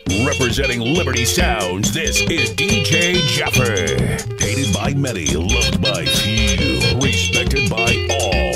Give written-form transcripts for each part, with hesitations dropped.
Representing Liberty Sounds, this is DJ Jaffer. Hated by many, loved by few, respected by all.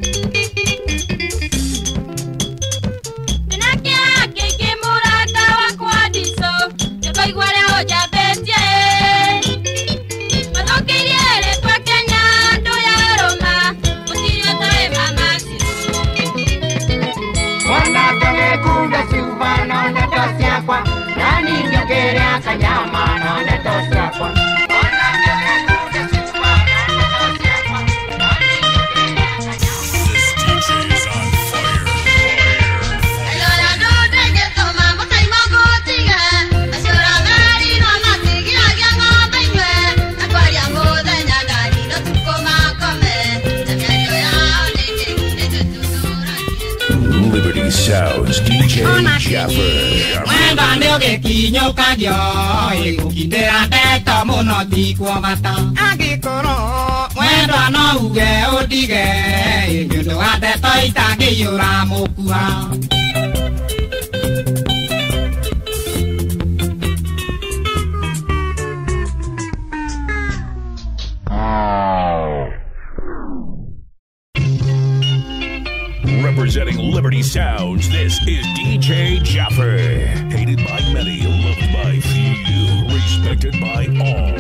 Liberty Sounds, DJ Jaffer. Mwenda nyoge kinyo kanyo, ikukindera teto muno tikwo mata. Agikoro, mwenda no uge odige, nyondo wa teto itangiyura mukuha. Representing Liberty Sounds, this is DJ Jaffer. Hated by many, loved by few, respected by all.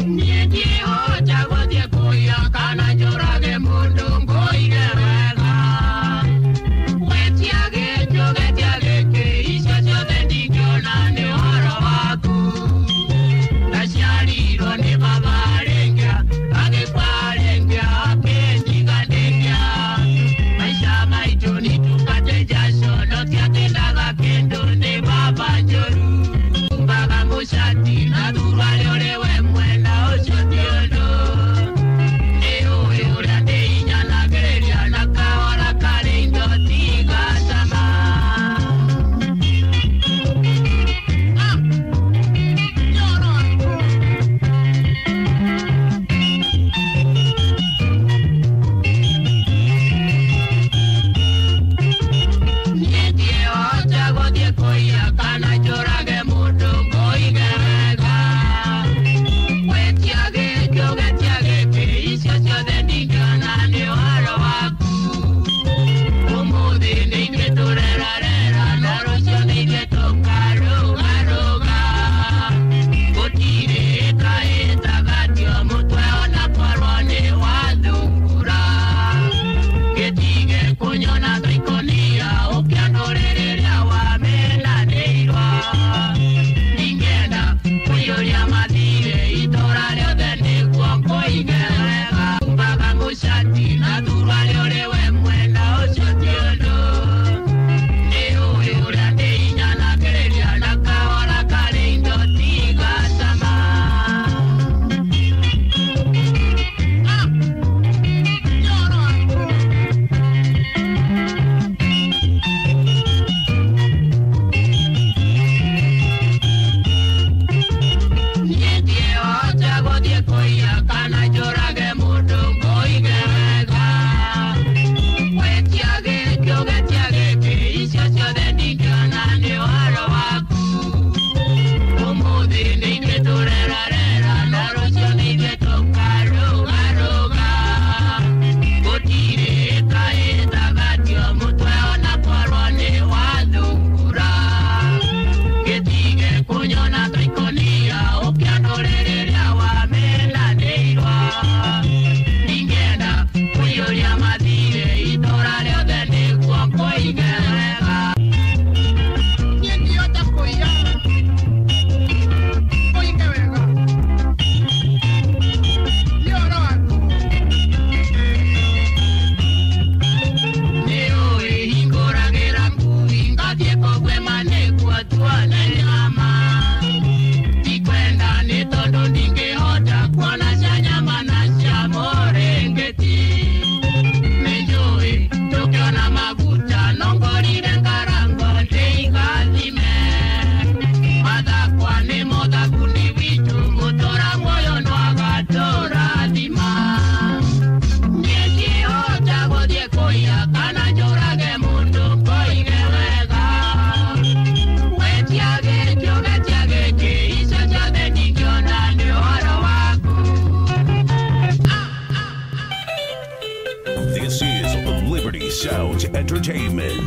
Yeah.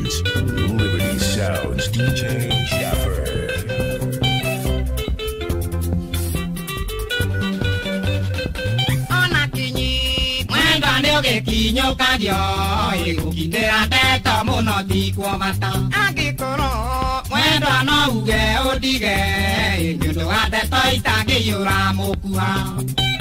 Sounds. Liberty Sounds. DJ Jaffer. Kinyo kadio, ikukindera teto muno tikwo mata. Agikoro, mwendo ano uge odige, nyundo ateto itangi yura mokua.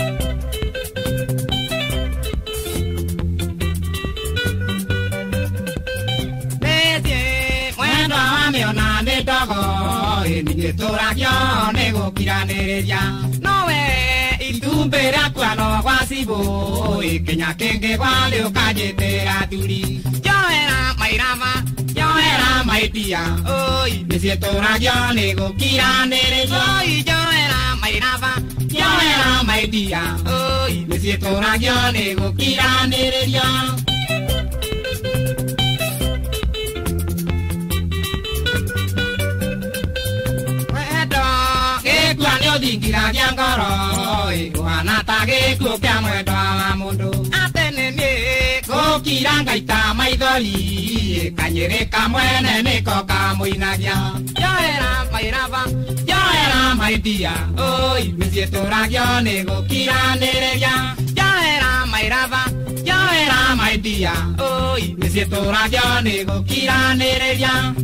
Nete, mwendo amiona netogo, nigetora kyo nego kiranereja. Nowe. Itumbera kwano kwasibo Kenya kenge kwale ukajitera turi Yoera mairama Yoera maitia Oi Nisietora gyone gukira nere Oi Yoera mairama Yoera maitia Oi Nisietora gyone gukira nere Dingira gyangoro Wana tage kukya mwendo wa mundu Atenene Kukira ngaita maithori Kanyere kamwene niko kamuinagya Yoera mairava Yoera maitia Oi Misietora gyone gukira nereya Yoera mairava Yoera maitia Oi Misietora gyone gukira nereya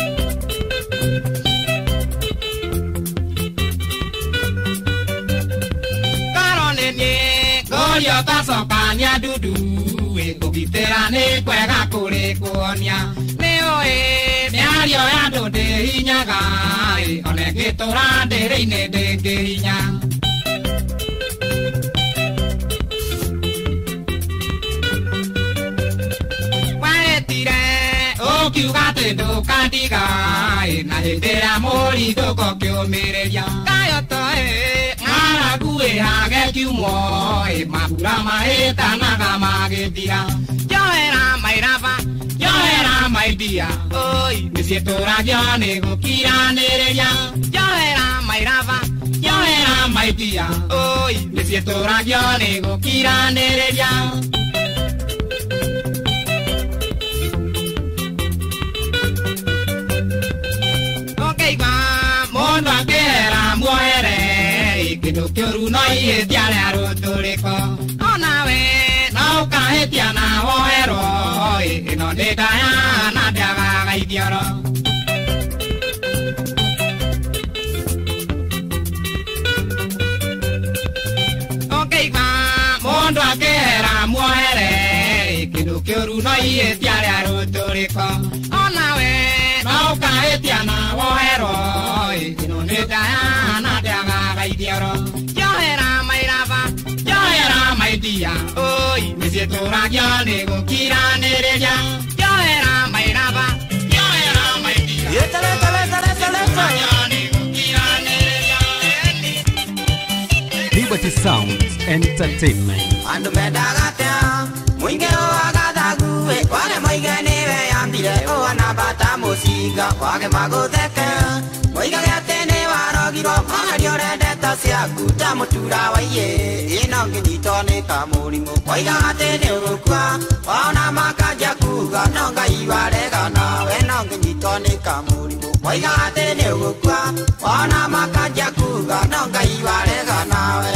Goyo tasokanya dudu Kukitera ne kwega kure kuonia Neoe Neario ya dode inyaga One kitora dere ine denge inya Waetire Okiugate do kandiga Na hetera mori doko kyo mereya Kayotoe Gue hage kiumo Mabura maeta naga magetira Yoera mairava Yoera maitia Oi Misietora gyone gukira nereya Yoera mairava Yoera maitia Oi Misietora gyone gukira nereya Okay va Mondo akera muere Kido kyoru no iye tiare arotoreko Onawe no kahetia na hoero No deta ya na daga gaidioro Okay va mondo akera muere Kido kyoru no iye tiare arotoreko Onawe no kahetia na hoero No deta ya na daga gaidioro Yoera mairava Yoera maitia Oi Misietora gyone gukira nereya Yoera mairava Yoera maitia Liberty Sounds Entertainment Andu medagatea Mwinge o agadagu Wale mwinge niwe yambile O anabata musiga Wage magutheke Mwinge gatene warogiro Magario redeta siaku Tamutura waiye Inongi nitone kamurimu Mwinge gatene urukua Wana makaja kuga Nonga iwarega nawe Nongi nitone kamurimu Mwinge gatene urukua Wana makaja kuga Nonga iwarega nawe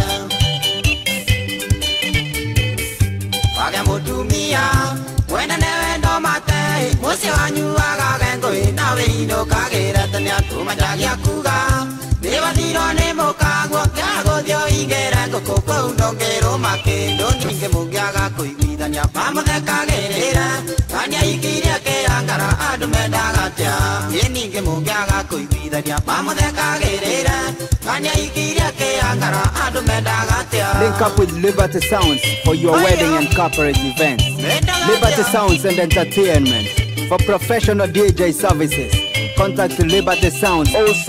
Wage mutumia Wena newe ndo mate Musi wanyu agagengoi Nawe ino kagere Tani atuma jagia kuga Newa dhiro ne mokagwa Kago dio ingere Koko kwa undongero make Ndongi mugiaga kuigwithania Pamothe kagerere Kanya ikiria ke angara Adu medagatia Yeninge mugiaga kuigwithania Pamothe kagerere Kanya ikiria ke angara Adu medagatia Link up with Liberty Sounds for your wedding and corporate events. Liberty Sounds and Entertainment for professional DJ services. Contact Liberty Sounds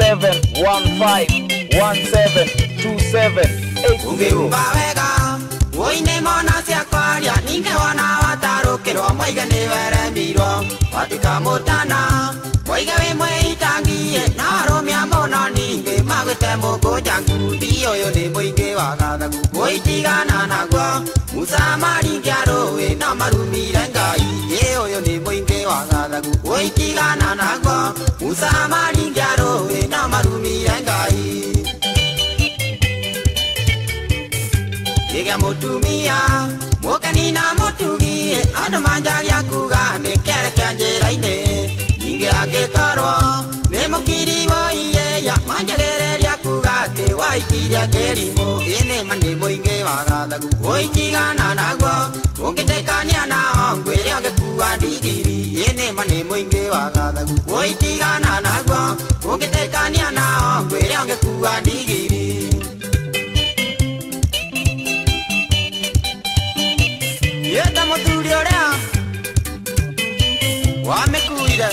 0715172780. Oine mona cia kwaria ninge wana watarukirwo moige ni weremirwo watika mutana moige wi mwitangie na arumia muno ninge magwite mukunja ngundi uyu ni muingi wa gathagu muitigana naguo musa maringia ruwi na marumire ngai uyu ni muingi wa gathagu Oitigana nago Musa maringiaro na marumi engai Iga mutumia Mukanina mutugi Ano manjaria kuga Mekere kanjera ine Inge ake karo Nemo kiri wo iye ya Manjagere ria kuga Te waikiria kerimo Ene manimo inge wagadagu Oitigana nago Ungitekania na ongwe Ria kuga digiri Ene manimo inge wagadagu Oitigana nago Ungitekania na ongwe Ria kuga digiri Yeta moturi orea Wamekuida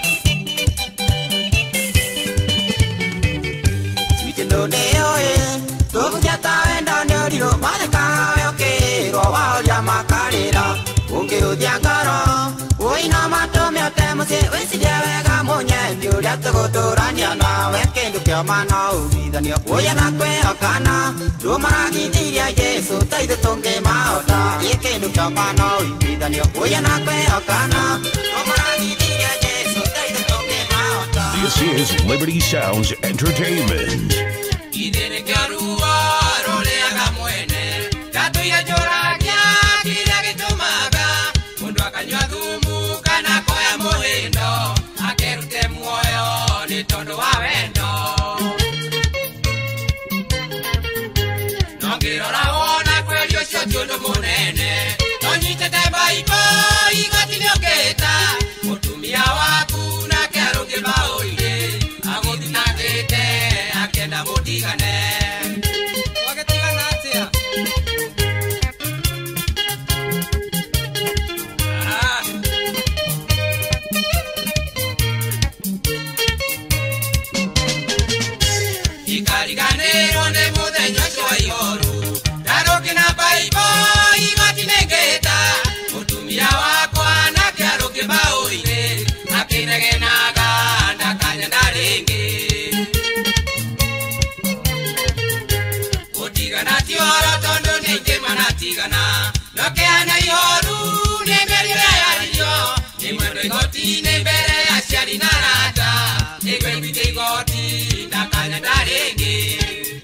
Switendo neoe Tobu jata enda neoriro Madeka yoke Roa oria makarira Unge udiangaro Uina matome otemuse Wesi jewega monye Ndiuria togotorania na Wekendu kia mana uvidanio Uya na kwe okana Rumaragi diria Yesu Taide tonge maota Yekendu kia mana uvidanio Uya na kwe okana Rumaragi diria Yesu Taide tonge maota. This is Liberty Sounds Entertainment. Idene karua role aga mwene Tatu ya joragia kira kitumaga Mundu akanywa thumu kana koya muhindo Akerute muoyo ni tondo wa wendo Nongirora wona kweli ucio tiundu munene Nonyitete baibo igoti nioketa Mutumia waku nake arungi maoire Aguthinangite akenda mutigane Wagetigana atia Ikariganero ne muthenya wa ihoru Ndarukina baibo igotinengeta Mutumia wakwa nake aruki maoire Akinegenaga ndakanya ndaringi Utigana tioro tondo ningima natigana Nokeana ihoru nemerire yario Nimwendo igoti nembere ya ciari na rata Igwebite igoti ndakanya ndaringi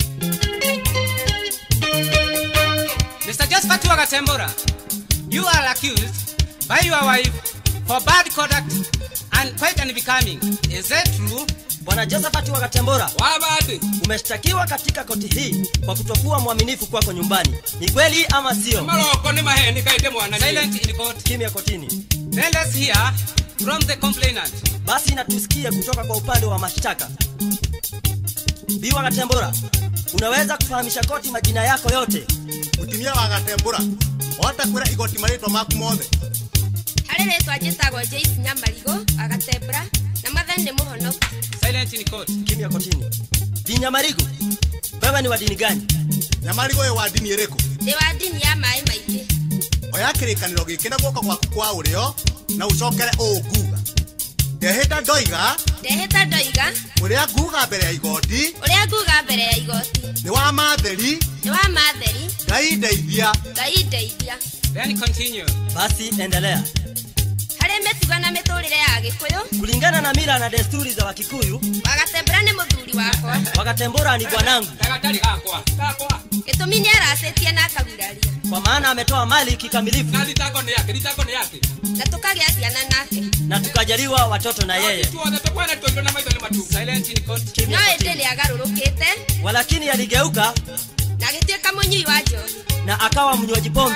Mr. Josephat Wagatembora, you are accused by your wife for bad conduct and quite unbecoming. Is that true? Bwana Josephat Wagatembora, Wabadi, umeshtakiwa katika koti hii kwa kutokuwa mwaminifu kwako nyumbani. Ni kweli ama sio? Maroko ni maheni kaide mwana. Silent in court. Kimya kotini. Then let's hear from the complainant. Basi natusikie kutoka kwa upande wa mashtaka. Bi Wagatembora, unaweza kufahamisha koti majina yako yote? Mutumia Wagatembora, ota kwira igoti maritwa maku mothe. Harere twajitagwo Joyce Nyamarigo Wagatembora na mathende muhono. Silent in court. Kimya kotini. Bi Nyamarigo, wewe ni wa dini gani? Nyamarigo ye wa dini iriko? Ni wa dini ya mai maingi. Oya kirikaniro gikena guko gwaku kwa urio na ucokere uguga. Ndeheta ndoiga uria nguga mbere ya igoti ni wa matheri Ngai ndeithia. Then continue. Basi endelea. Hare metuga na miturire ya Gikuyu Kulingana na mila na desturi za Wakikuyu, Wagatembora ni muthuri wakwa. Wagatembora ni bwanangu. Dagatari gakwa. Gitumi ni aracetie na akaguraria. Kwa maana ametoa mali kikamilifu. Na litako ni yake. Na tukagea ciana nake. Na tukajaliwa watoto na yeye. Silent in court. No endele agarurukite. Walakini aligeuka Na gituika munyui wa njohi. na akawa mnywaji pombe.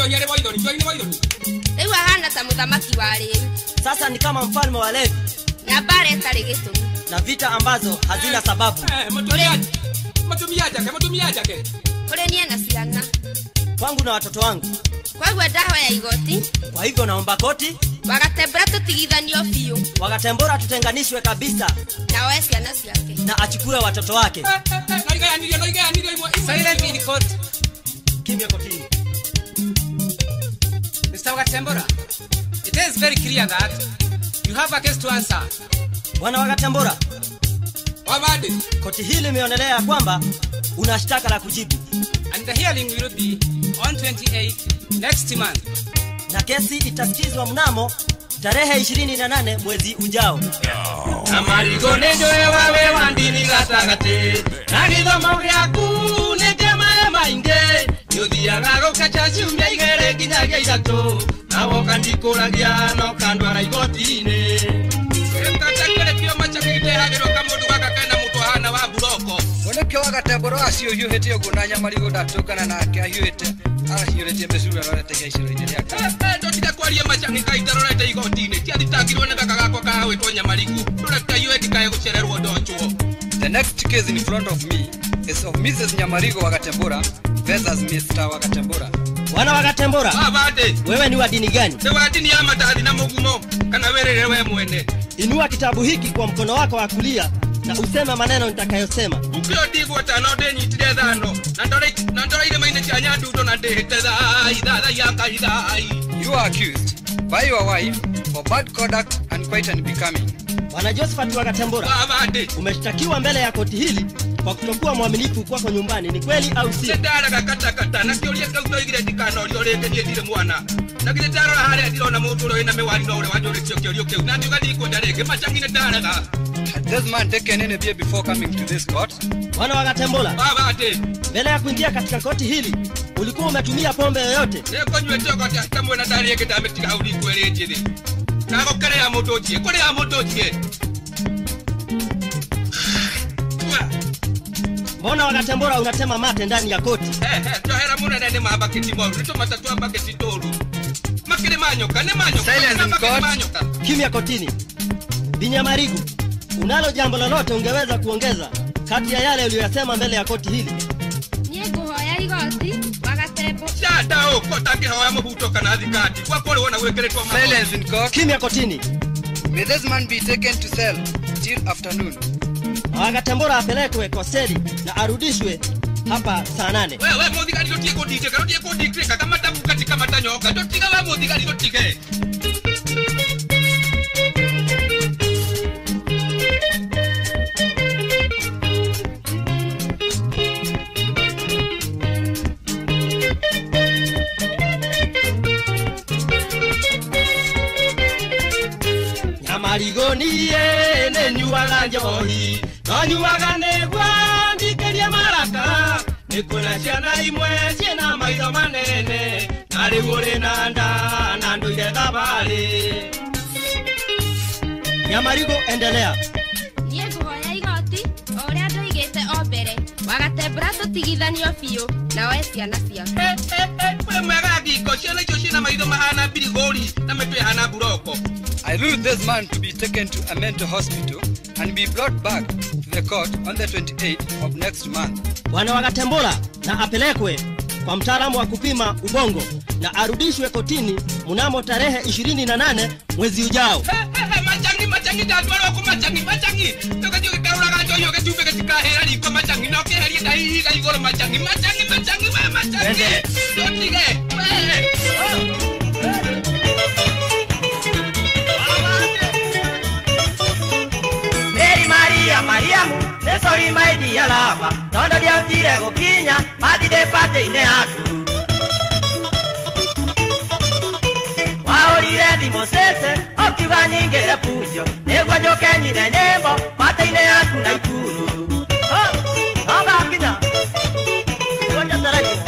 Riu ahana ta muthamaki wa riu. Sasa ni kama mfalme wa levi. Na bare tari gitumi. Na vita ambazo hazina sababu. Matumia jake. Kure nie na ciana. Kwangu na watoto wangu. Kwagua ndaho ya igoti. Kwa hivyo naomba koti Wagatembora tutigithanio biu. Wagatembora tutenganishwe kabisa. Na wae ciana ciake. Na achukue watoto wake. Silent in court. Kimya kotini. Mr. Wagatembora, it is very clear that you have a case to answer. Bwana Wagatembora, Wabadi, koti hili limeonelea kwamba una shtaka la kujibu. and the hearing will be on 28 next month. Na kesi itasikizwa mnamo tarehe 28 mwezi ujao. Amarigo nejoe wawe wandini gatagate na githomo gyaku nĩ kĩmaĩ maingĩ nĩũthiaga gũkacha ciumia igĩrĩ nginyagia ithatũ na woka ndikũragia no kandwara igoti-inĩ ĩkatakĩrekio macakĩgĩtehagĩrwo kamũndũ gaka kena mũtũ hana wa buroko Mwanake wa Gatembora acio hiũhĩte ũguo na Nyamarigo ndatũkana nake ahiũhĩte arahiũrĩtie mecura rorete gĩiciro-inĩ rĩake ndotiga kwaria macang'i kaita rorete igoti-inĩ tiathitangirwo nĩ gaka gakwa kahawĩtwo Nyamarigo rũreka iwe ndikae gũcererwo ndochwo. The next case in front of me is of Mrs. Nyamarigo wa Gatembora versus Mr. wa Gatembora. Wana wa Gatembora, wewe ni wa dini gani? Ni wa dini ya Matadhi na Mugumo kana wewe mwene. Inua kitabu hiki kwa mkono wako wa kulia na useme maneno nitakayosema. Ukio digwo tano ndenyitire thano na ndora ile maine cia nyandundo na ndehete tha ya kaithai. You are accused by your wife for bad conduct and quite unbecoming. Bwana Josephat wa Gatembora, umeshtakiwa mbele ya koti hili kwa kutokuwa mwaminifu kwako nyumbani, ni kweli au si? Ndara gakata na kioria kauto igire dikano riorete nie dire mwana na gire ndara hare ndirona mundu ro ina mewari no ure wanjorekio kiorio kiu na ndiuga ndiko ndareke macangine ndaraga. Had this man taken any beer before coming to this court? Bwana wa Gatembora, mbele ya kuingia katika koti hili ulikuwa umetumia pombe yoyote? Niko nywete koti akamwe na ndari yake ndametiga uri kwereje na gokerea mutotie kuria mutotie. Mbona wa Gatembora unatema mate ndani ya koti? Tohera munene ni mabaketi mwaru nito matatu abaketi toru makire manyoka ne manyoka. Silence in court. Kimya kotini. Binyamarigo, unalo jambo lolote ungeweza kuongeza kati ya yale uliyosema mbele ya koti hili? Niĩ ngũhoya igoti wa Gatembora. Shada uko takihoya mubuto kana thikati kwa kole wona wekeretwa maho. Silence in court. Kimya kotini. May this man be taken to cell till afternoon. Wa Gatembora apelekwe koseli na arudishwe hapa saa 8. Wewe muthigari ndotie kodike karotie kodike kama tabu katika matanyoka ndotiga wa muthigari ndotige. Nyamarigo niye ne nyuwaga njohi no nyuwaga negwa ndikeria maraka nikuna ciana imwe ciena maitho manene na rĩu ũrĩ na nda na ndũire thabarĩ. Nyamarigo, endelea. Niĩ ngũhoya igoti o ũrĩa ndoigĩte o mbere wa Gatembora tũtigithanio biũ na oe ciana ciaku. We mwega ngiko ciana icio ciena maitho mahana birigori na mĩtwe hana buroko. I rule this man to be taken to a mental hospital and be brought back to the court on the 28th of next month. Bwana wa Gatembora na apelekwe kwa mtaalamu wa kupima ubongo na arudishwe kotini mnamo tarehe 28 mwezi ujao. Machangi tatwara ku machangi tokaje karura gajo yo ketupe katika hera liko machangi no keheri dai ga igoro machangi totige Mariamu, nesori maidi ya lava, tondo dia utire gokinya, mati de pate ine aku. Waorire di mosese, okiwa nyingere pujo, negwa joke nyine nyembo, pate ine aku na ikuru. Oga akina, konja taraji.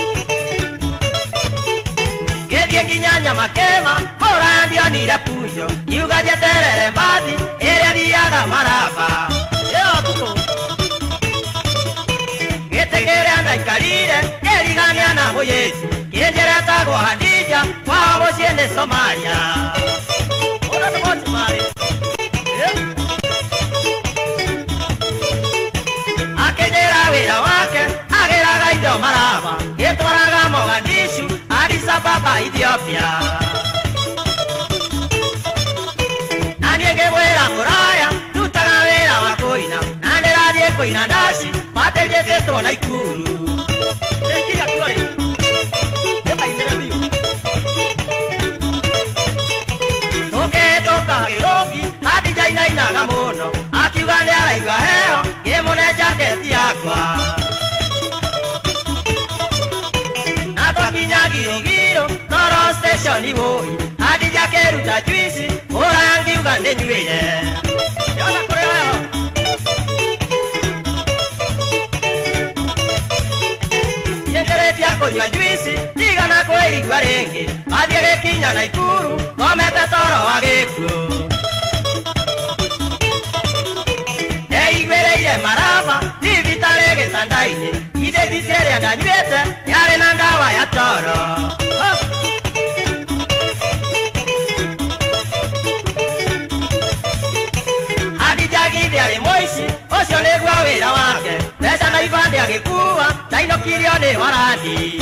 Gedie kinyanya makema, mora ndio nire pujo, yuga jeterere mbati, ere diaga maraba. Getegere na ikarire, gerigania na moyezi, kienjera tago hadija, wao siende Somalia. Ora no Somalia. Akenera wira wake, agera gaido maraba, getoraga Mogadishu, Addis Ababa Ethiopia. Naniege wera muraya, tutaga wera wakoina, nanderadie koina dashi, mateje teto na ikuru. Tekiga kore. Epa inderabio. Toke toka hiroki, hadi jaina inaga mono, akiugande araiga heo, yemone jaketi yakwa. Nato kinya giro, noro station iboi, hadi jakeruta nyua juisi urangiuga nĩnyuire yona kũrĩ weho nyenderetia kũnyua juisi tigana kwĩigua rĩngĩ athiĩ gĩkinya Naikuru ngomete toro wa gĩkuũ neiguĩrĩire maraba thibitarĩ gĩtanda-inĩ ithĩti cĩrĩa ndanyuĩte yarĩ na ndawa ya toro Adijagithia arĩ mũici ũcio nĩguo wĩra wake mbeca na ibandĩ agĩkua ndainũkirio nĩ warandi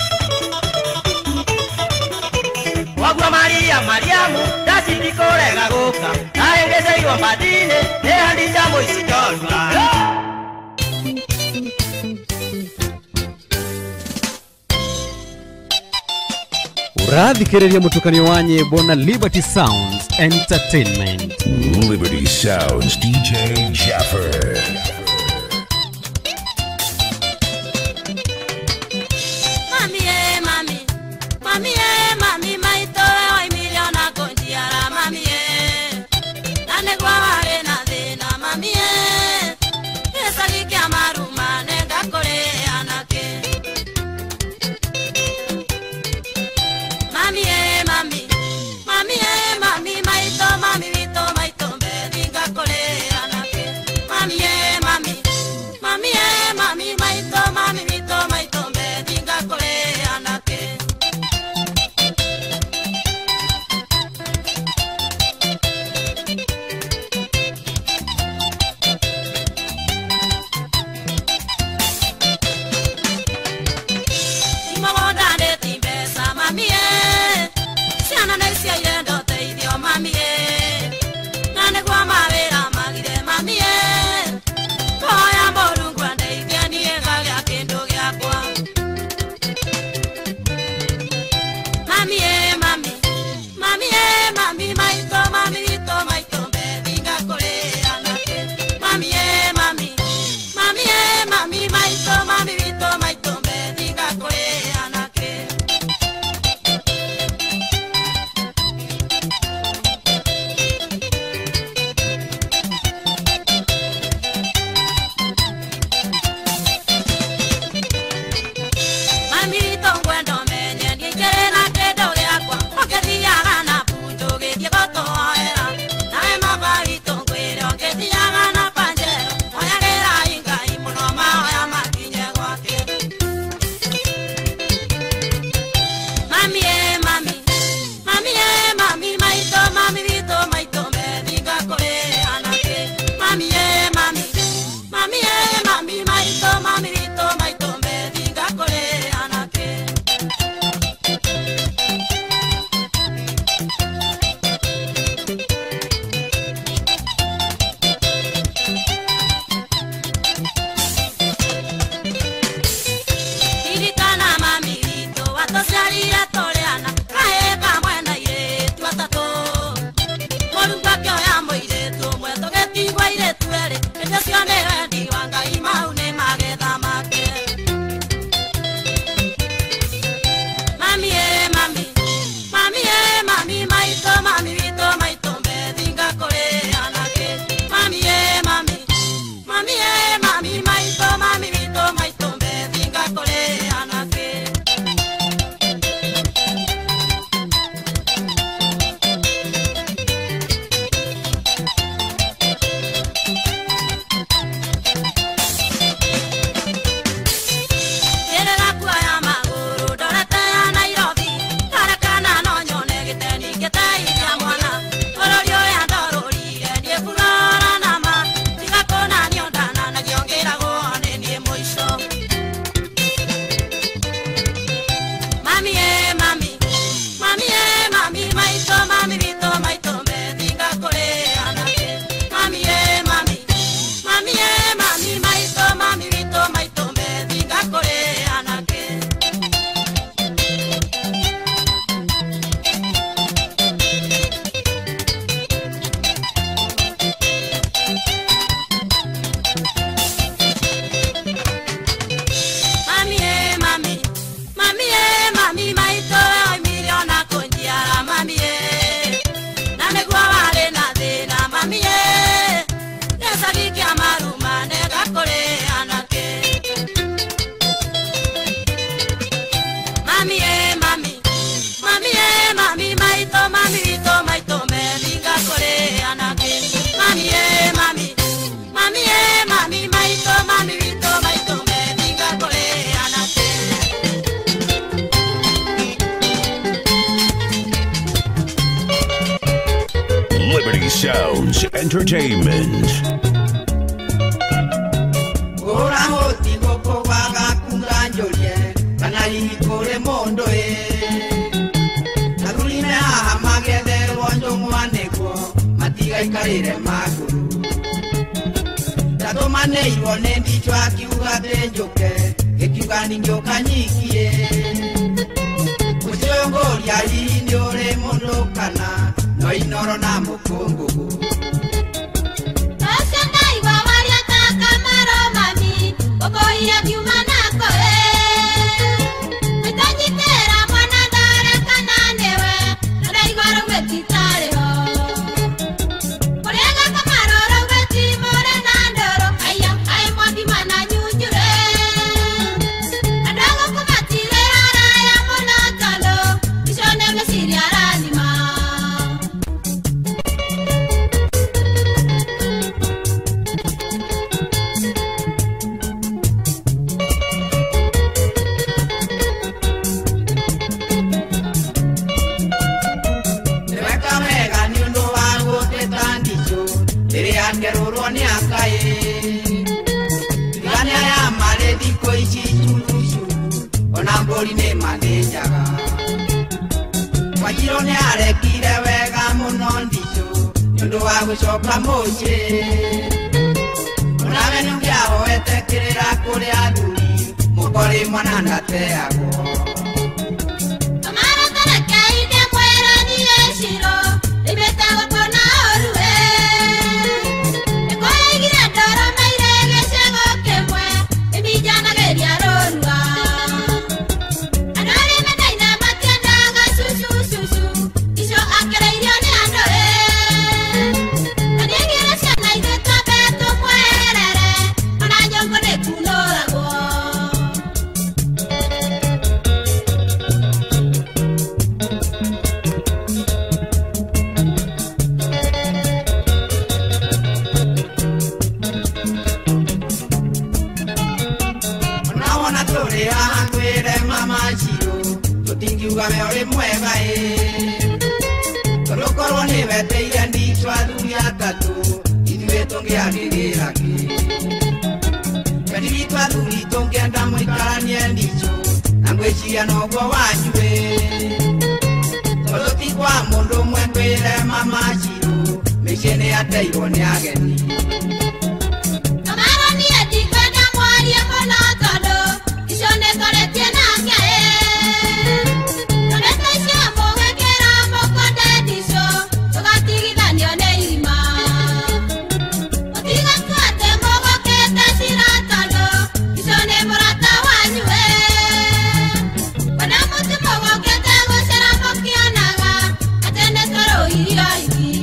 Wagua Maria Mariamu ndacindi kũrega gũka narĩngĩceirwo mbathi-inĩ nĩ handija mũici njorua Ũrathikĩrĩria mũtukanio wa nyĩmbo na Liberty Sounds Entertainment. Liberty Sounds DJ Jaffer. Mami, Liberty Sounds Entertainment. Maneiro nendi chwaki ugate njoke ekiugani njoka nyikie Usongori ali ndiore mondokana no inoro na mukungugu Asandai wawali ataka maro mami Koko iya kiumana koe Metajitera mwana dare kananewe Nada igwaro wetitare ho Korega kamaroro weti more nandoro Ayam ay mwadi mana nyunjure Adango kumatile haraya monotalo Ishone mesiri aranima Onamboline madejaga Wajirone arekire wega muno ndicho Nundu wa gucoka mucie Onawe nungiaho etekirira kuri athuri Mukori mwana ndateagwo Kamara taraka ide mwera ni eshiro Libeta wakona orue Ekoe gira doro mairege shego kemwe Ebijana geria rorua Anore medaina matiandaga susu Isho akere irione andoe Kaniengira shana ide tabeto mwerere Ananyongo ne kunorago Naona tore ahangwere mama chiro Tutingiuga meore mwega Torokorwo ni veteire ndicho athuri atatu Ithuĩ tũngĩagĩgĩrage Weniri twathuri tũngĩenda mũikaranie ndicho Na ngwĩciria noguo wanyuĩ Tondũ ti kwa mũndũ ũmwe ngwĩre mama chiro Mĩciĩ nĩ yateirwo nĩ ageni Kamara ni etikwenda mwarie muno tondu icio nĩkoretie nake Tondũ icio mũgwĩkĩra mũkonde ndicio Tũgatigithanio nĩ irima Mũtigatu atĩ mũgũkĩte cira tondu icio nĩ mũrata wanyu Kana mũtĩ mũgũkĩte gũcera mũkĩonaga atĩ nĩtũrũirio igi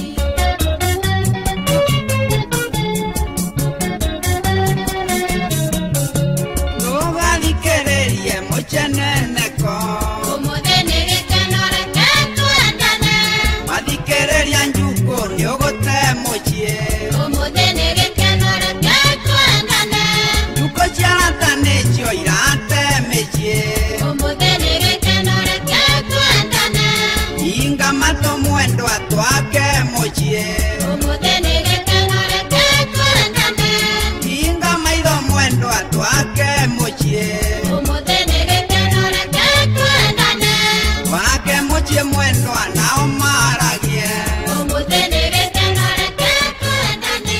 Nũgathikĩrĩrie mũceneneko Ũmũthĩ nĩ gĩkeno reke twendane Mathikĩrĩria njuko nĩ ũgũte mũciĩ Ũmũthĩ nĩ gĩkeno reke twendane Njuko ciarata nĩcio irate mĩciĩ Ũmũthĩ nĩ gĩkeno reke twendane Inga mato mwendwa twake mũciĩ Ũmũthĩ nĩ gĩkeno reke twendane Inga maitho mwendwa twake mũciĩ Ũmũthĩ nĩ gĩkeno reke twendane Wake mũciĩ mwendwa nao maragie Ũmũthĩ nĩ gĩkeno reke twendane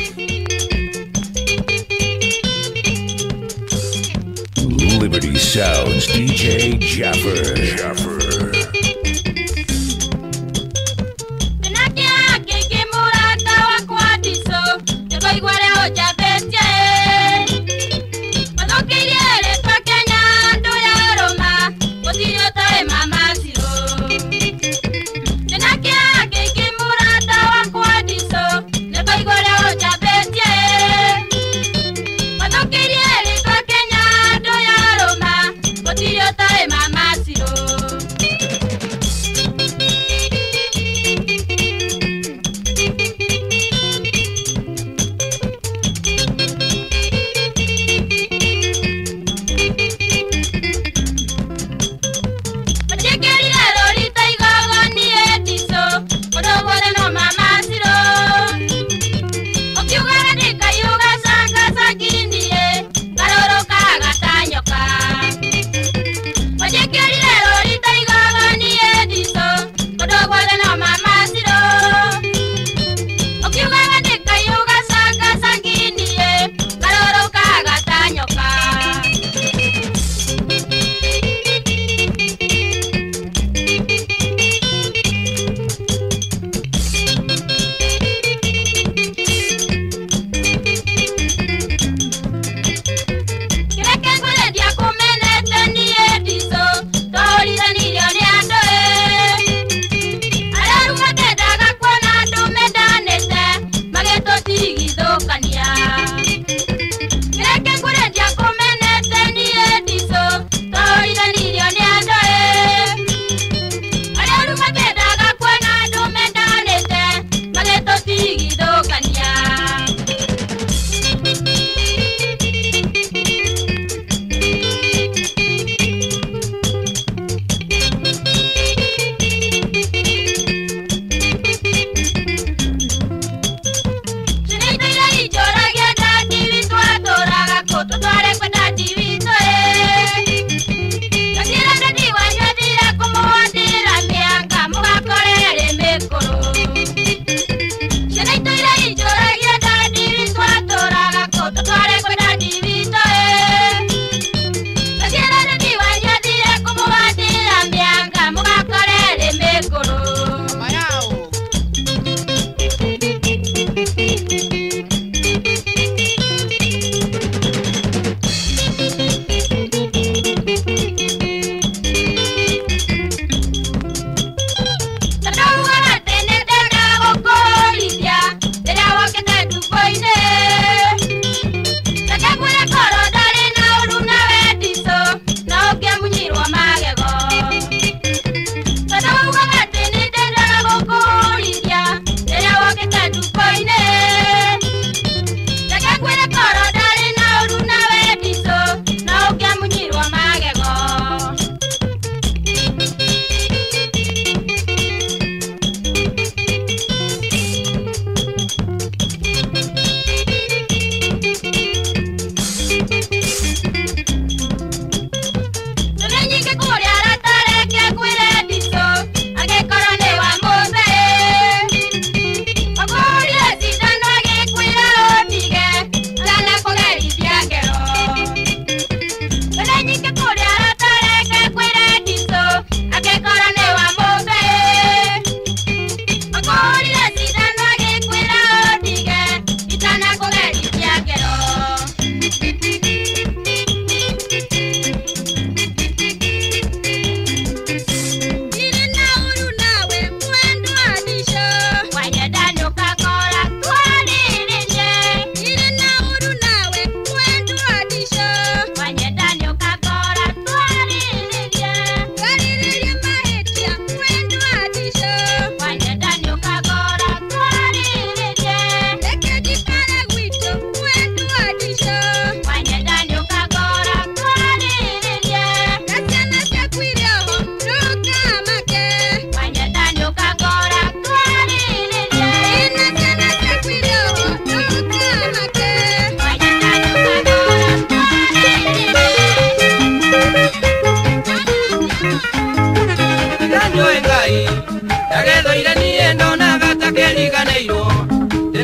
Liberty Sounds DJ Jaffer. Ninakia kiki murata wakwa ndiso Nĩkũigua ũrĩa ũnjambĩtie Mathũkĩirie rĩtwa Kenya andũ ya Roma Gũtirĩ ũtoĩ mama Zero Ninakia kiki murata wakwa ndiso Nĩkũigua ũrĩa ũnjambĩtie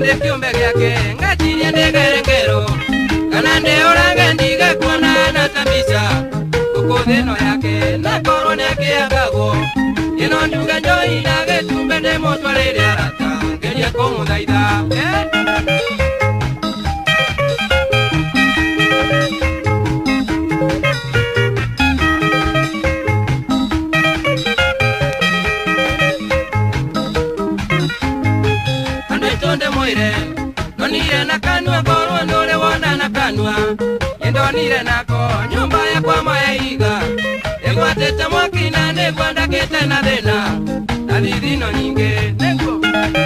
Ende kiumbe gyake ngatirie ndegerengero kana ndeorange ndige kuona na tambisa ukuthino yake na korwo nekiagago ino nduga njoi na getumbe ndemutwarire arata ngeria kumuthaitha Nonire na kanua korwo nure wona na kanua Indonire nako nyumba ya kwa maiga Egwatete mwakina negwa ndakete na thina Na thithino nyinge nengo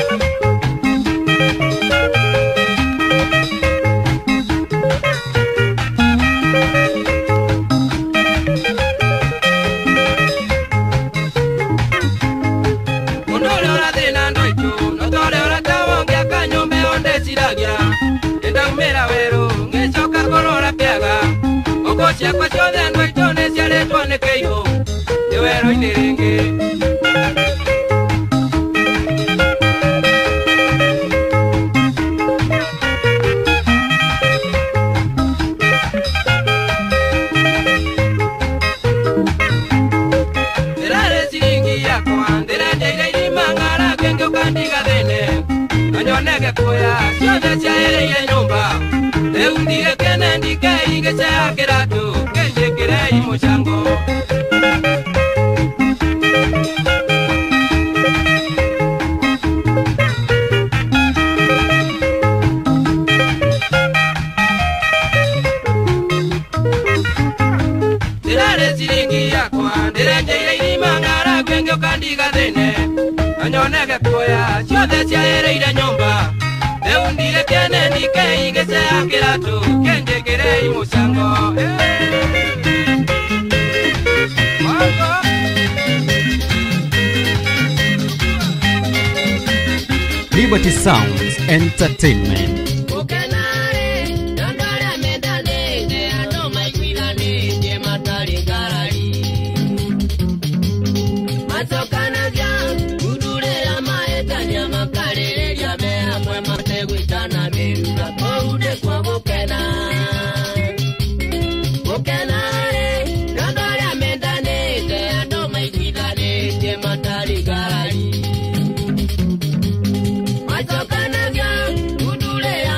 Undore ora thina ndoitu Notore ora tawongia kanyumbe onde siragia Ndaumira weru ngicoka korora piaga Oko ciakwa ciothe ndoitu nĩ ciarĩtwo nĩ kĩihũ Nĩ werũ-inĩ rĩngĩ Ndĩrarĩ ciringi yakwa ndĩrendeire irima ng'arange ngĩũka ndigathĩne Nonyonege kuya ciothe ciaĩrĩire nyũmba Rĩu ndigĩkene ndikeigĩcea kĩratũ Kĩnjĩkĩrei mũcango Ndĩrarĩ ciringi yakwa ndĩrendeire irima ng'arange ngĩũka ndigathĩne Nonyonege kuya ciothe ciaĩrĩire nyũmba Rĩu ndigĩkene ndikeigĩcea kĩratũ Kĩnjĩkĩrei mũcango Liberty Sounds Entertainment. Udule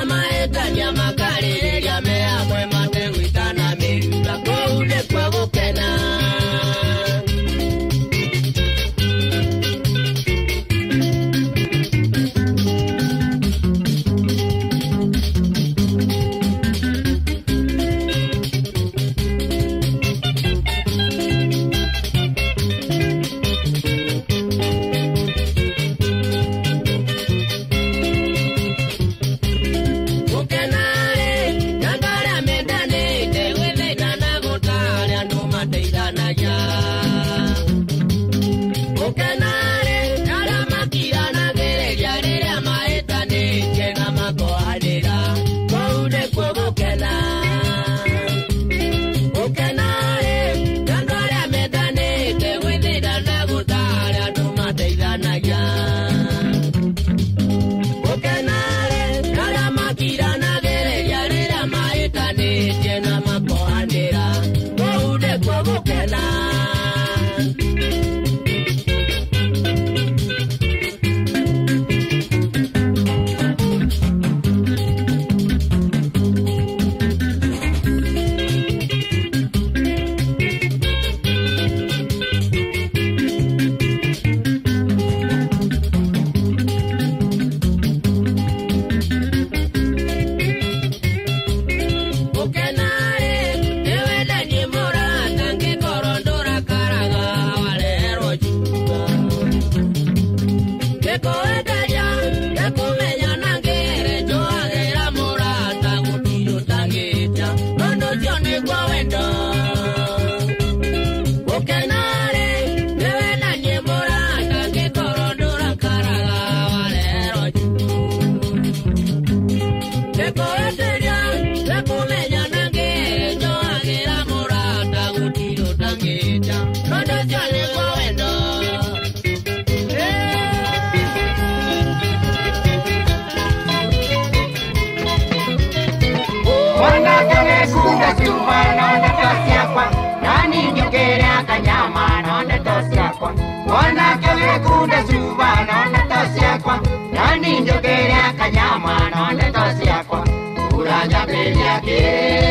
Mwana kele kunda chupa na ndeto siakwa Nani nyukere akanyama na ndeto siakwa Mwana kele kunda chupa na ndeto siakwa Nani nyukere akanyama na ndeto siakwa Uraja beri yake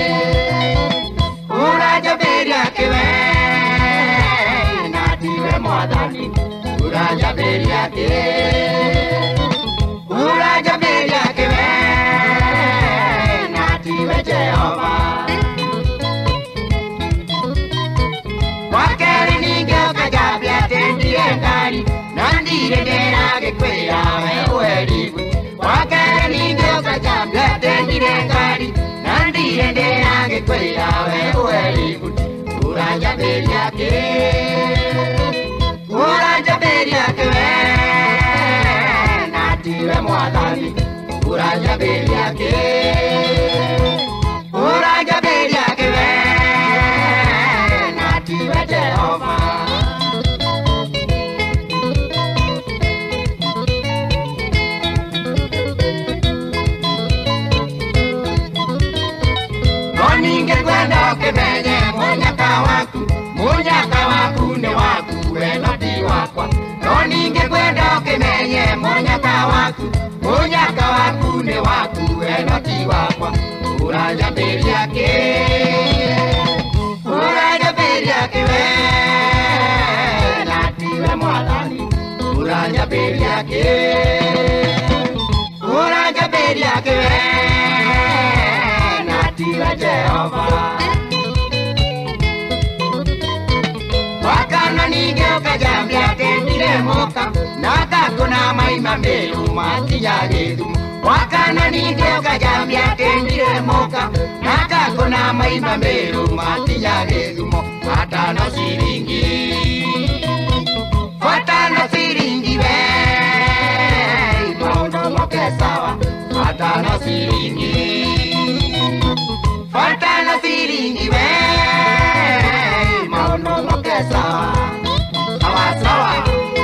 Uraja beri yake we Nadiwe mwadani Uraja beri yake Uraja beri yake we Nadiwe Jehova Wakere ninge okajabia tendie ngari Nandire nderage kwea we ueribu Wakere ninge okajabia tendire ngari Nandire nderage kwea we ueribu Uraja beri yake Uraja beri yake we Nadiwe mwadhani Uraja beri yake Uraja beri yake we Nadiwe Jehova Ninge kwenda ukimenye munyaka waku ni waku weno di wakwa No ninge kwenda ukimenye munyaka waku ni waku weno di wakwa Uraja beri yake Uraja beri yake we Nadiwe mwadhani Uraja beri yake Uraja beri yake we Nadiwe Jehova Wakana ninge ukajambia tendire moka Naka kuna maima melu mati ya gedumu Wakana ninge ukajambia tendire moka Naka kuna maima melu mati ya gedumu Fatano siringi Fatano siringi we Mauno moke sawa Fatano siringi Fatano siringi we Mauno moke sawa Sawa sawa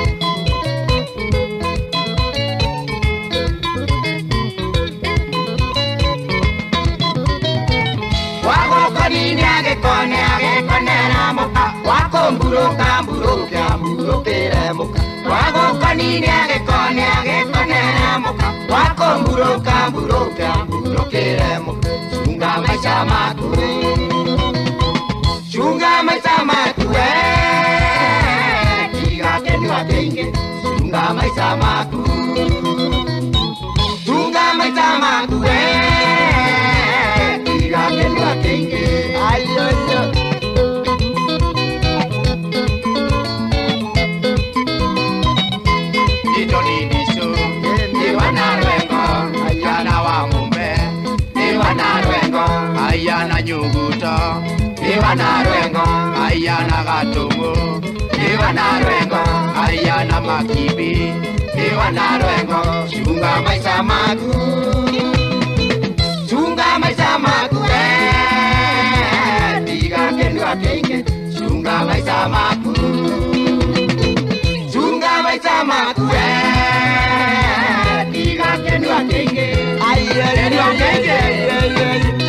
Wako konini age kone na moka Wako mburukere moka Wako konini age kone na moka Wako mburukere moka Chunga maisha maku Chunga maisha maku Tiga kenu atenge Chunga maisha maku Chunga maisha maku Tiga kenu atenge Ayoyo Nito nidiso Niwa na rwengo Ayana wa mumbe Niwa na rwengo Ayana nyuguto Niwa na rwengo Ayana gatungu Niwa na rwengo Ayana makibi Niwa na rwengo Chunga maisha maku Chunga maisha maku Tiga kenu atenge Chunga maisha maku Chunga maisha maku Tiga kenu atenge Kenu atenge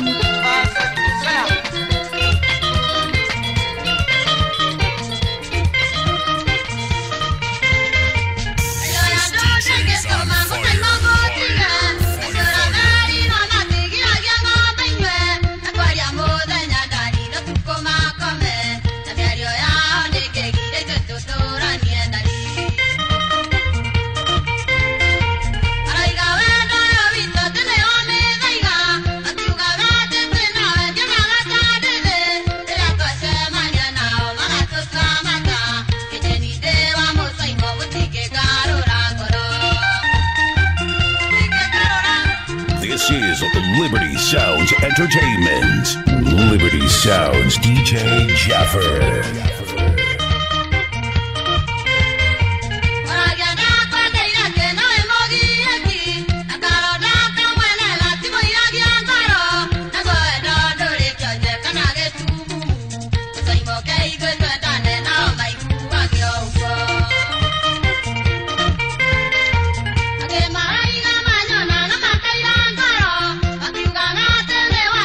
This is Liberty Sounds Entertainment. Liberty Sounds DJ Jaffer. Thank you.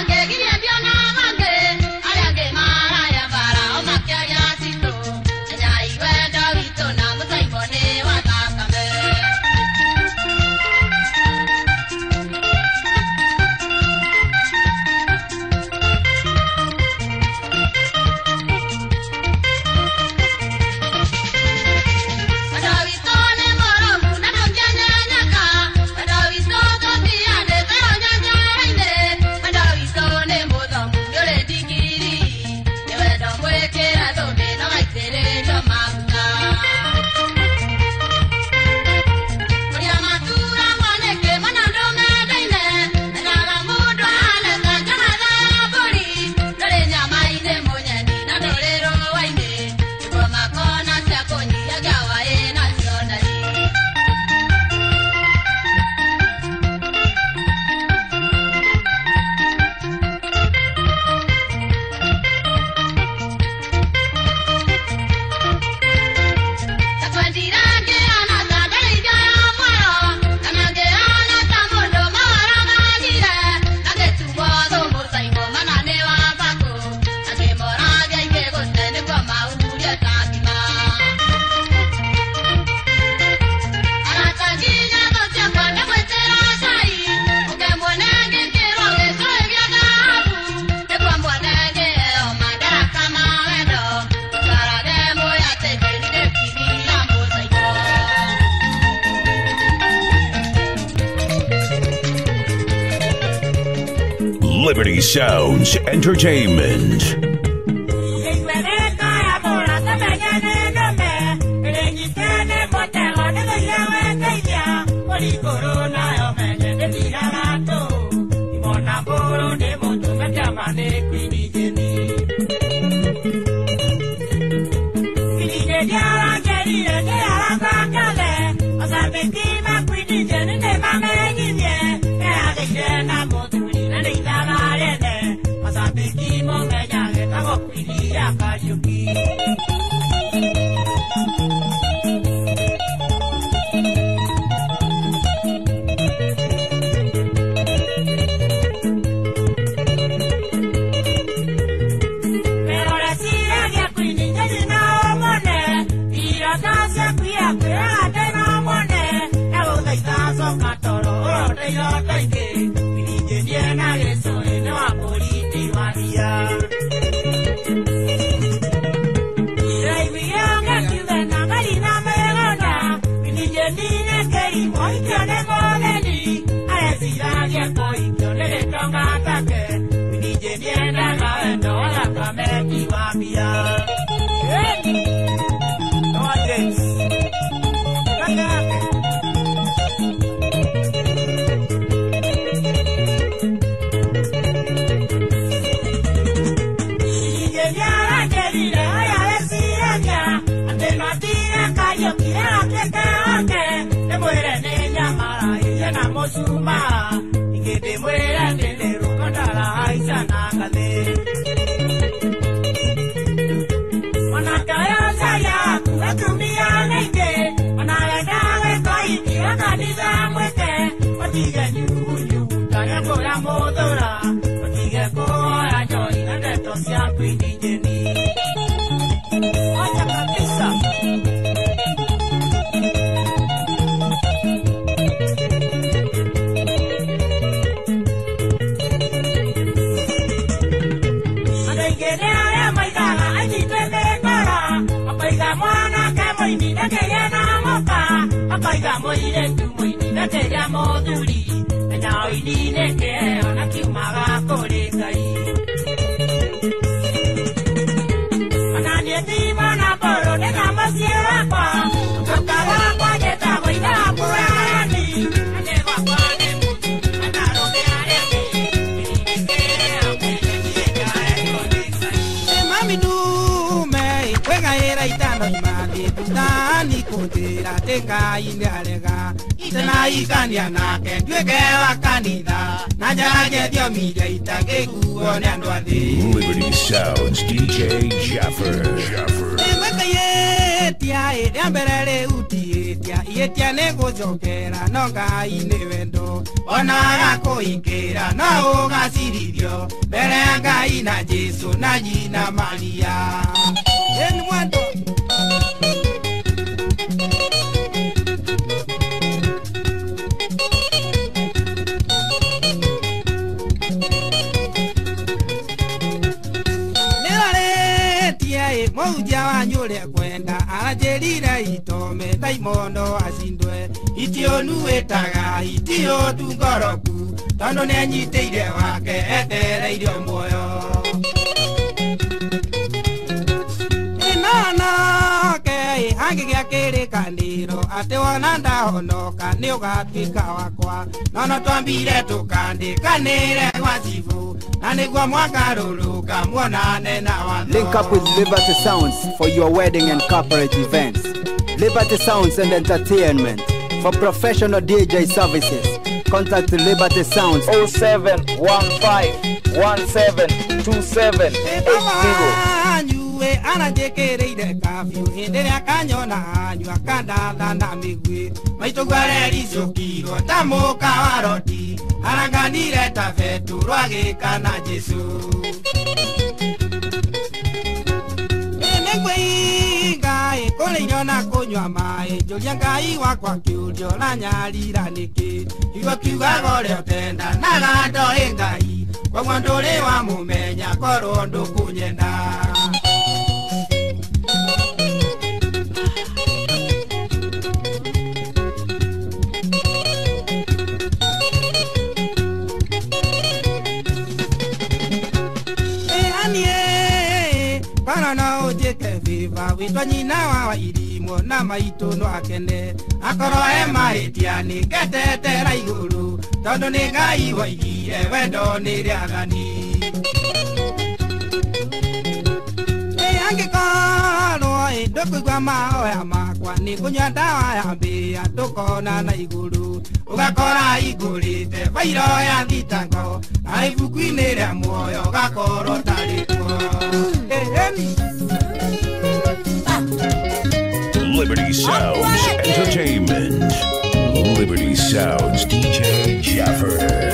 Liberty Sounds Entertainment. Liberty Sounds DJ Jaffer. Link up with Liberty Sounds for your wedding and corporate events. Liberty Sounds and Entertainment. For professional DJ services, contact Liberty Sounds 0715172780. riva witwa nyina wa irimo na maito no akene akoro mahĩtia nĩ ngetetera igũrũ tondũ nĩ Ngai waigire wendo nĩ rĩagani angĩkorwo ndũkũigua mahoya makwa nĩ kũnyua ndawa ya mbĩa tũkona na igũrũ ũgakora igũrĩte bairo ya thitango na ibuku-inĩ rĩa muoyo ũgakorwo tarĩ kuo Liberty Sounds Entertainment. Liberty Sounds DJ Jaffer.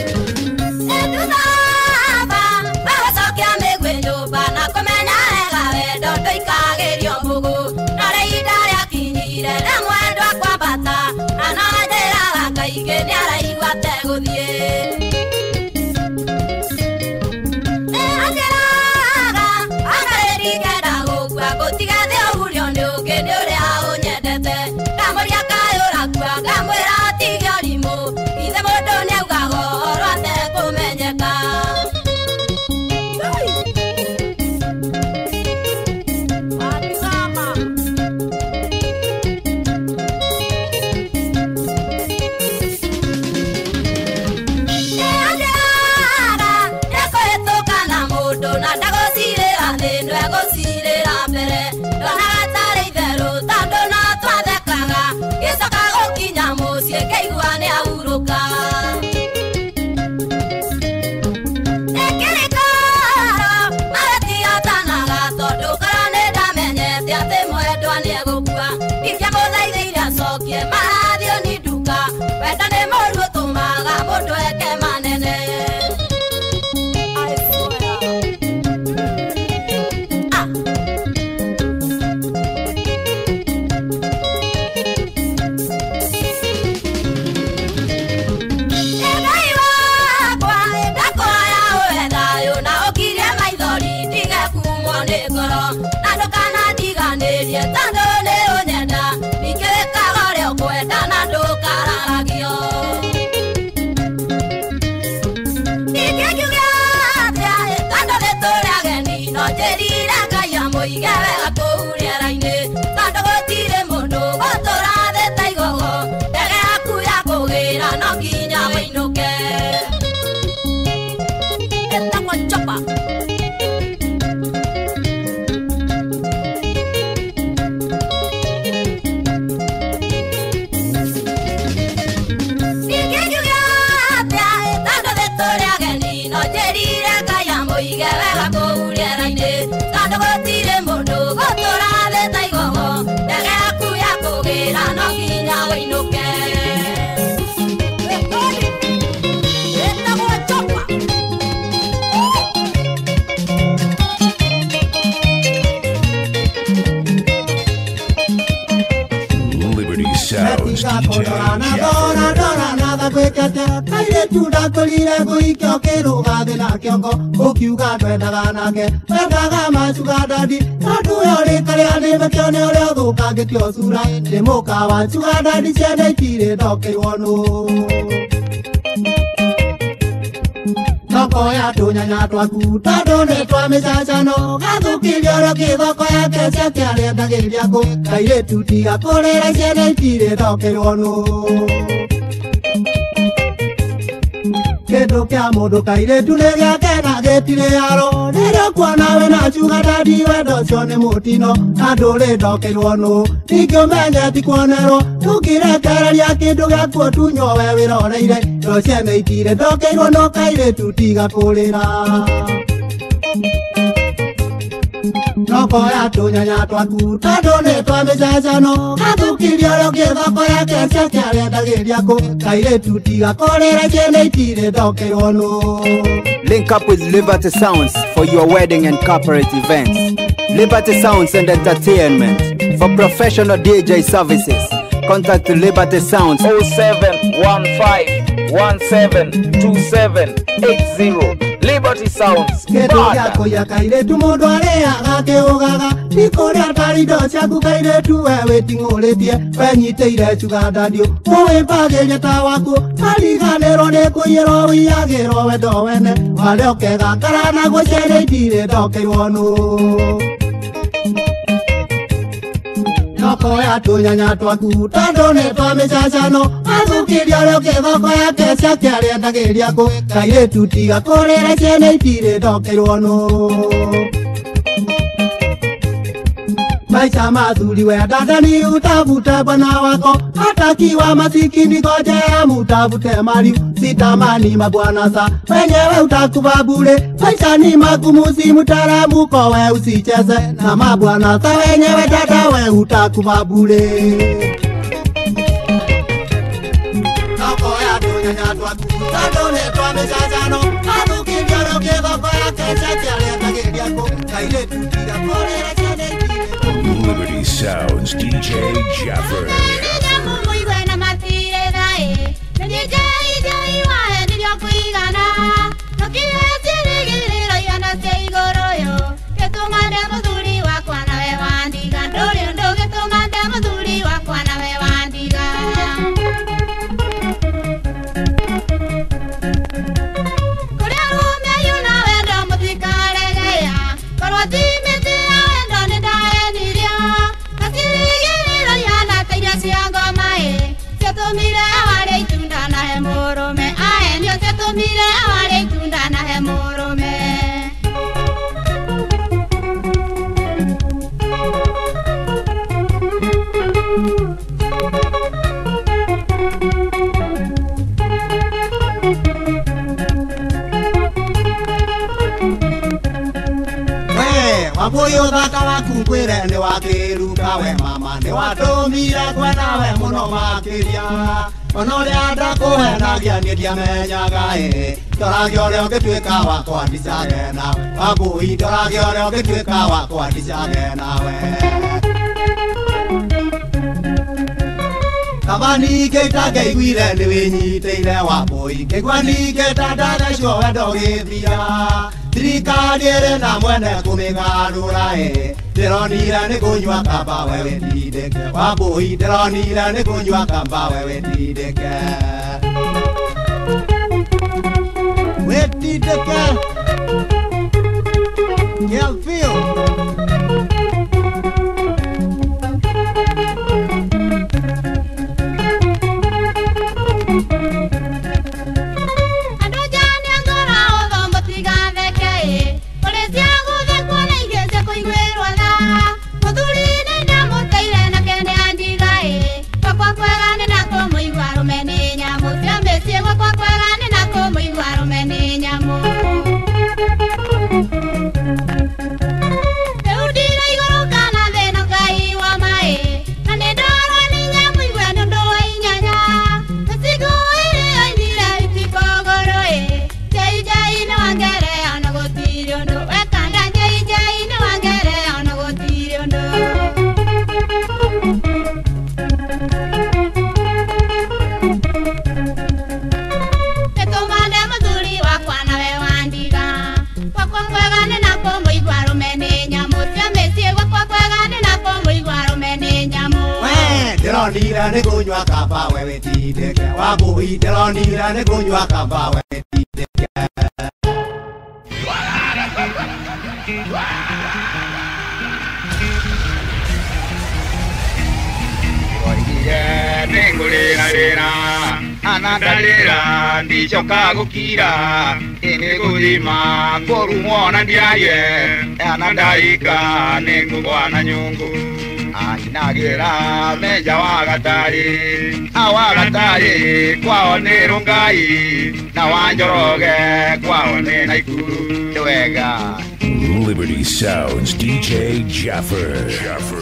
Tokoya tunyanya twaku tandone twa micacano gathukirio kithoko yake ciakiaria ndagiria ku kairitu tiga kurira ciana itire ndokerwo nu Kedo kia mundu kairitu ni giake na gitire yaro ririo kuona we na cuga ndandi wendo cio ni mutino na nduri ndokerwo nu ningĩ ũmenye ti kuonerwo tũngĩrekereria kĩndũ gĩakuo tunywo we wĩroreire ndo ciana itire ndokeirwo no kairitu tiga kũrĩra Tokoya tunyanya twaku tandone twa micacano gathukirio kithoko yake ciakiaria ndagiria ku kairitu tiga kurira ciana itire ndokerwo nu Link up with Liberty Sounds for your wedding and corporate events. Liberty Sounds and Entertainment for professional DJ services. Contact Liberty Sounds 0715172780. Liberty Sounds. Kedo yako ya kairetu mundu areaga kiugaga ikuria tarindo ciaku kairetu we witing'ũrĩtie wenyitĩire cuga ndandio mũwĩmbagĩria ta waku ariganĩrwo nĩ kũiyĩrwo wĩyagĩrwo wendo wene warĩ ũkegakara na gũciara itire ndokeirwo nũ thoko ya tunyanya twaku tondu ni twa micacano athukiria rioke thoko yake ciake ariendagiria ku kairitu tiga kurira ciana itire ndokerwo nu maisha mazuri wedandani utafute bwana wako hatakiwa masikini ngoja ya mutafute mali sitamani mabwana sa wenyewe utakufa bure maisha ni magumu si mtaalamu kwa we usicheze na mabwana sa wenyewe dada we utakufa bure thoko ya tunyanya twaku tondu ni twa micacano athukiria rioke thoko yake ciake ariendagiria ku kairitu tiga kurira ciana itire Liberty Sounds, DJ Jaffer. Wabuyo thaka waku kwire ni wakiruka we mama ni watumire kwena we muno makiria ono ria ndakuhenagia ni ndiamenyaga ndoragio ria ngituika wakwa ndicage nawe wabui ndoragio ria ngituika wakwa ndicage nawe kabani keita iguire ni winyiteire wabui kigwa ningita ndathecwo wendo githia thirikari ĩrĩ na mwene kũmĩgarũra ndĩronire nĩ kũnyua kamba we wĩtindĩke wambũi ndĩronire nĩ kũnyua kamba we wĩtindĩke wĩtindĩke Gelfio ndĩronire nĩ kũnyua kamba we wĩtindĩke wambũi ndĩronire nĩ kũnyua kamba we wĩtindĩke nĩngũrĩrarĩra anandarĩra ndicoka gũkira nĩgũthima ngũrumwo na ndiarie anandarika nĩngũgwa na nyũngũ ainagĩra menja wa gatarĩ kwao nĩ Rongai na wa Njoroge kwao nĩ Naikuru wega Liberty Sounds, DJ Jaffer.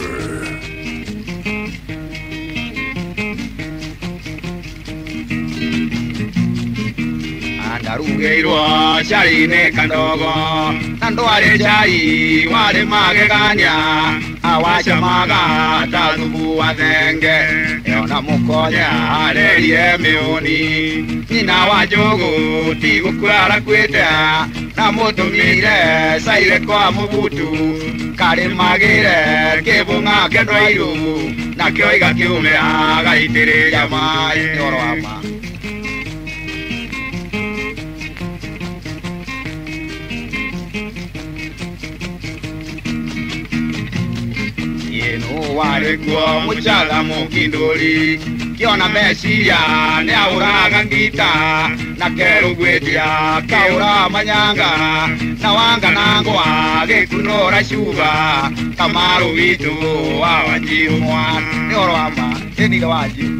Andarugĩirwo cai-inĩ kandogo na ndwarĩ cai warĩ magegania awacamaga ta thubu wa thenge ona mũkonya arerire mĩũni nyina wa njũgũ tigũkua arakuĩte na mũtũmire caire kwa mũbutu karĩmagĩre kĩbũng'a kĩndwairũ nakĩo igakĩũmĩra gaitĩrĩria maĩ ũhoro wa ma no wale kwa muchaga mukinduri kiona meciria ne auraga ngita na keru gwetia kaura manyanga na wanga nangwa gekunora shuba kamaru witu wa wajiru mwana ni orwama eni waji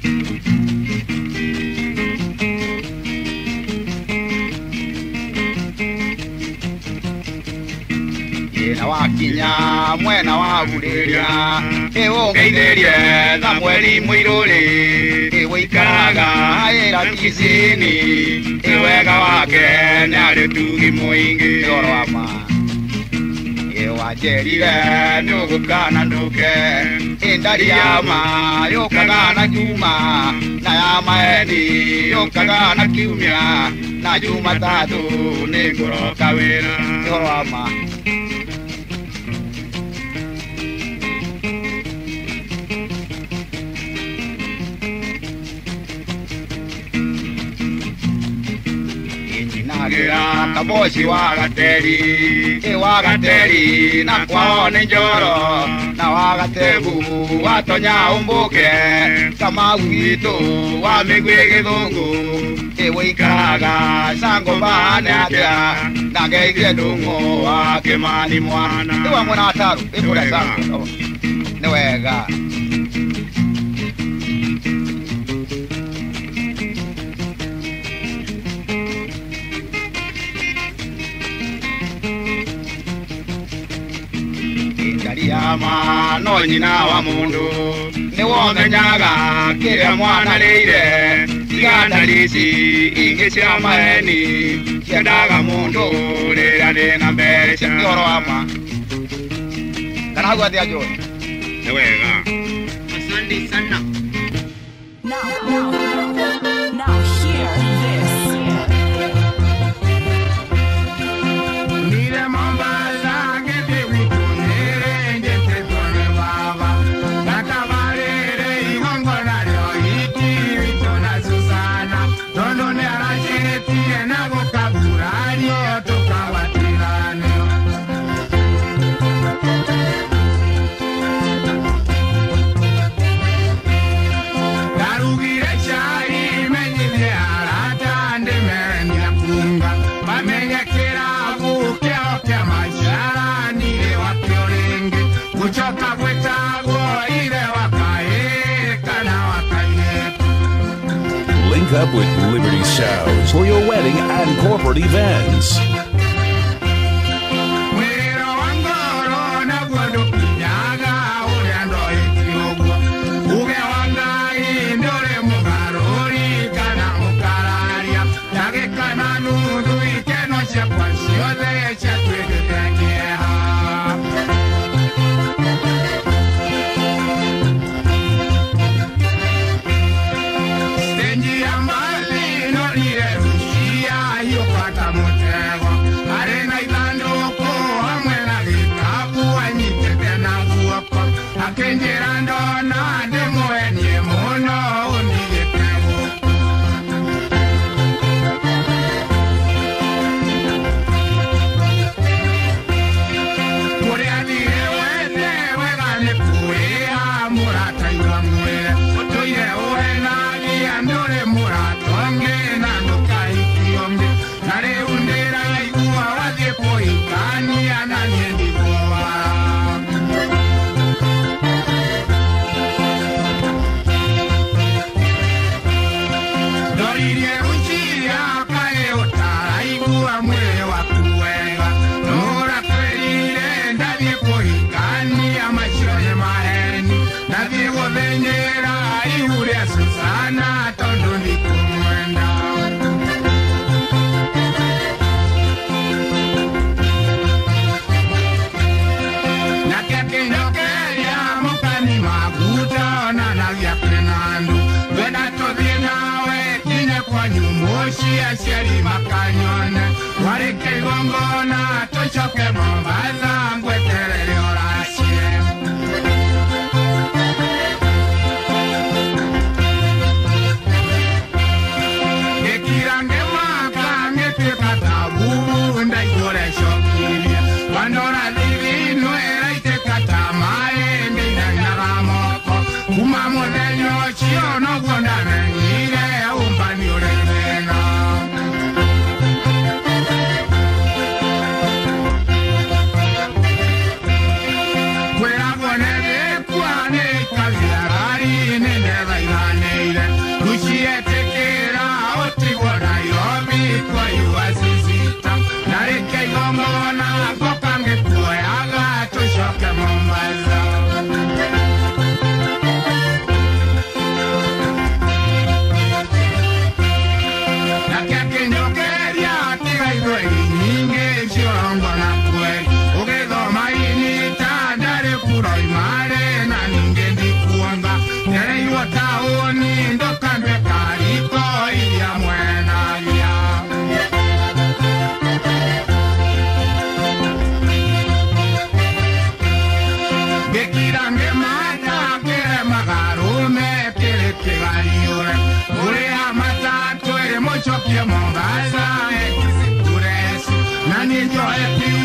na wakinya mwena wa bureria ewongeitherie tha mweri mwiruri eweikaraga ira kizini ewega wake nĩ arĩ tugi mũingĩ ũhoro wa ma ewanjerire nĩ ũgũkana ndũke ĩndari ya ma yũkaga na juma na ya maeni yũkaga na kiumia na Jumatatu nĩ ngũroka wĩra ũhoro wa ma Nagira kaboshi wagateri na kwao ni njoro na wagatebu watonya umbuke kama wito wa migwi githungu eweikaraga sango bane atia na geithie ndungu wa Kimani mwana iwa mwana ataru ikure sango ni wega Yama no nyina wa mundu ni wongenyaga kiria mwana leire tiganda lisi ingi cia maeni ciendaga mundu rira rina mbere cia kioro ama kana hau athia jo ni wega asante sana now hear this Nile Mombasa gete Link up with Liberty Sounds for your wedding and corporate events. Sheri makanyone wareke gongona tochoke Mombasa ngwetere orasie Gekirange maka ngete katabu ndaigore shokiria Pandora divino era ite katamae igongona ngoka ngĩkuoyaga tũcoke Mombasa. Nake akĩnjokeria tiga ithweri nyingĩ ciorongwo na kweri, ũgĩthoma inyita ndarĩ kuroimare na ningĩ ndikuonga ndereirwo taũni ndũkandwe kariko iria mwenagia. Ngĩkira ngĩmata kĩremaga rũme kĩrĩ kĩgariũre, mũrĩha matatũ ĩrĩ mũcokie Mombasa Express, na nĩ njoe piu